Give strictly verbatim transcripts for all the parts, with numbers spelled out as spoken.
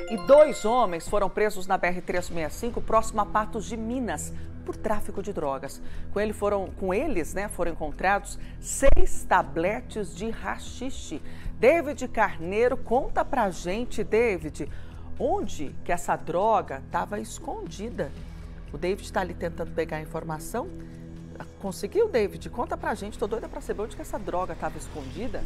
E dois homens foram presos na B R trezentos e sessenta e cinco, próximo a Patos de Minas, por tráfico de drogas. Com, ele foram, com eles, né, foram encontrados seis tabletes de haxixe. David Carneiro, conta pra gente, David, onde que essa droga estava escondida? O David está ali tentando pegar a informação. Conseguiu, David? Conta pra gente, tô doida pra saber onde que essa droga estava escondida.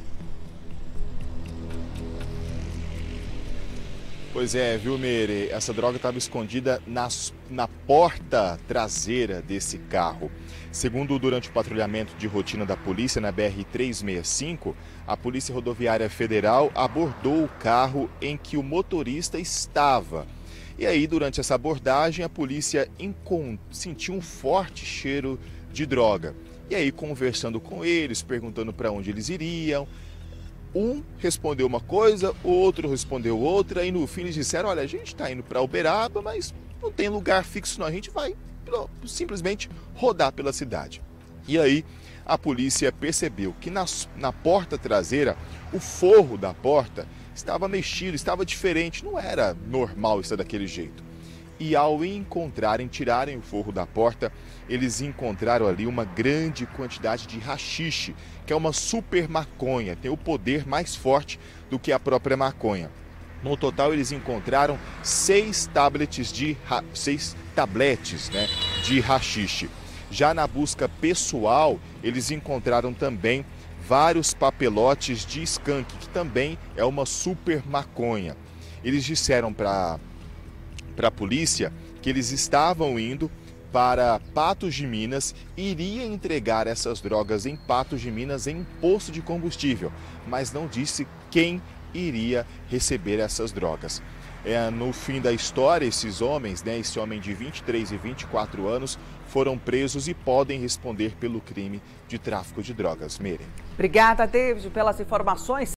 Pois é, viu, Meire? Essa droga estava escondida nas, na porta traseira desse carro. Segundo, durante o patrulhamento de rotina da polícia na B R trezentos e sessenta e cinco, a Polícia Rodoviária Federal abordou o carro em que o motorista estava. E aí, durante essa abordagem, a polícia sentiu um forte cheiro de droga. E aí, conversando com eles, perguntando para onde eles iriam, um respondeu uma coisa, o outro respondeu outra, e no fim eles disseram: olha, a gente está indo para Uberaba, mas não tem lugar fixo não, a gente vai simplesmente rodar pela cidade. E aí a polícia percebeu que na, na porta traseira, o forro da porta estava mexido, estava diferente, não era normal estar daquele jeito. E ao encontrarem, tirarem o forro da porta, eles encontraram ali uma grande quantidade de haxixe, que é uma super maconha, tem o poder mais forte do que a própria maconha. No total, eles encontraram seis tabletes de seis tabletes, né, de haxixe. Já na busca pessoal, eles encontraram também vários papelotes de skunk, que também é uma super maconha. Eles disseram para para a polícia que eles estavam indo para Patos de Minas e iria entregar essas drogas em Patos de Minas em um posto de combustível, mas não disse quem iria receber essas drogas. É, no fim da história, esses homens, né, esse homem de vinte e três e vinte e quatro anos, foram presos e podem responder pelo crime de tráfico de drogas. Meire. Obrigada, David, pelas informações.